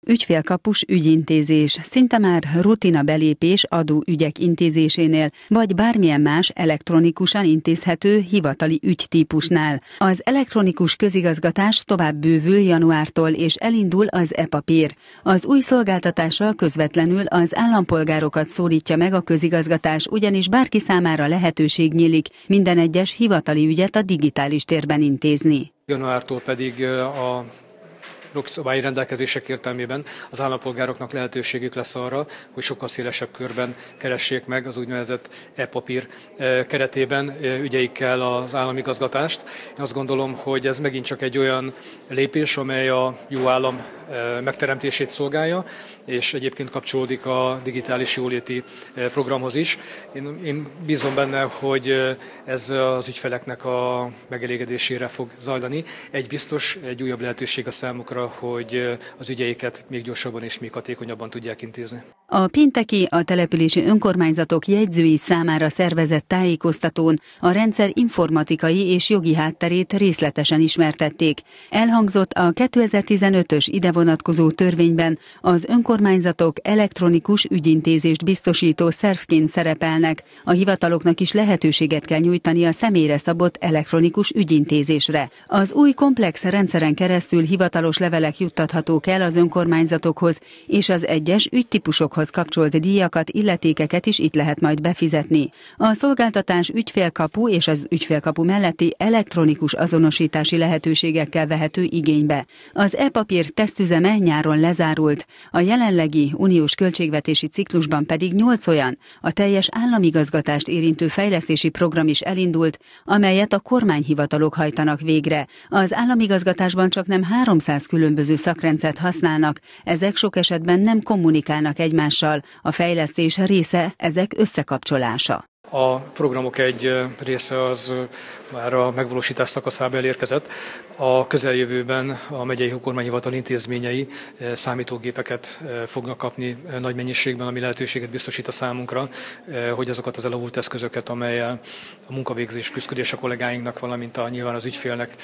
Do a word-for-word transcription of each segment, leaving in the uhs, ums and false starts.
Ügyfélkapus ügyintézés szinte már rutina belépés adóügyek intézésénél, vagy bármilyen más elektronikusan intézhető hivatali ügytípusnál. Az elektronikus közigazgatás tovább bővül januártól, és elindul az e-papír. Az új szolgáltatással közvetlenül az állampolgárokat szólítja meg a közigazgatás, ugyanis bárki számára lehetőség nyílik minden egyes hivatali ügyet a digitális térben intézni. Januártól pedig a jogszabályi rendelkezések értelmében az állampolgároknak lehetőségük lesz arra, hogy sokkal szélesebb körben keressék meg az úgynevezett e-papír keretében ügyeikkel az államigazgatást. Én azt gondolom, hogy ez megint csak egy olyan lépés, amely a jó állam megteremtését szolgálja, és egyébként kapcsolódik a digitális jóléti programhoz is. Én, én bízom benne, hogy ez az ügyfeleknek a megelégedésére fog zajlani. Egy biztos, egy újabb lehetőség a számukra, hogy az ügyeiket még gyorsabban és még hatékonyabban tudják intézni. A pénteki a települési önkormányzatok jegyzői számára szervezett tájékoztatón a rendszer informatikai és jogi hátterét részletesen ismertették. Elhangzott, a kétezer-tizenötös ide vonatkozó törvényben az önkormányzatok elektronikus ügyintézést biztosító szervként szerepelnek, a hivataloknak is lehetőséget kell nyújtani a személyre szabott elektronikus ügyintézésre. Az új komplex rendszeren keresztül hivatalos levelek juttathatók el az önkormányzatokhoz, és az egyes ügytípusokhoz kapcsolt díjakat, illetékeket is itt lehet majd befizetni. A szolgáltatás ügyfélkapu és az ügyfélkapu melletti elektronikus azonosítási lehetőségekkel vehető igénybe. Az e-papír tesztüzeme nyáron lezárult, a jelenlegi uniós költségvetési ciklusban pedig nyolc olyan, a teljes államigazgatást érintő fejlesztési program is elindult, amelyet a kormányhivatalok hajtanak végre. Az államigazgatásban csaknem háromszáz különböző szakrendszert használnak, ezek sok esetben nem kommunikálnak egymással, a fejlesztés része ezek összekapcsolása. A programok egy része az már a megvalósítás szakaszába elérkezett. A közeljövőben a megyei kormányhivatal intézményei számítógépeket fognak kapni nagy mennyiségben, ami lehetőséget biztosít a számunkra, hogy azokat az elavult eszközöket, amelyel a munkavégzés küszködés a kollégáinknak, valamint a, nyilván az ügyfélnek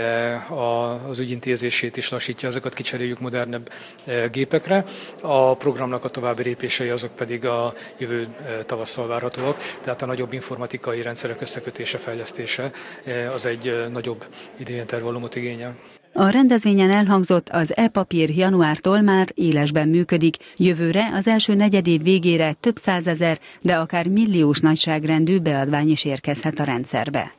az ügyintézését is lassítja, azokat kicseréljük modernebb gépekre. A programnak a további lépései azok pedig a jövő tavasszal várhatóak, tehát a nagyobb informatikai rendszerek összekötése, fejlesztése az egy nagyobb idénytervallomot igényel. A rendezvényen elhangzott, az e-papír januártól már élesben működik, jövőre az első negyedév végére több százezer, de akár milliós nagyságrendű beadvány is érkezhet a rendszerbe.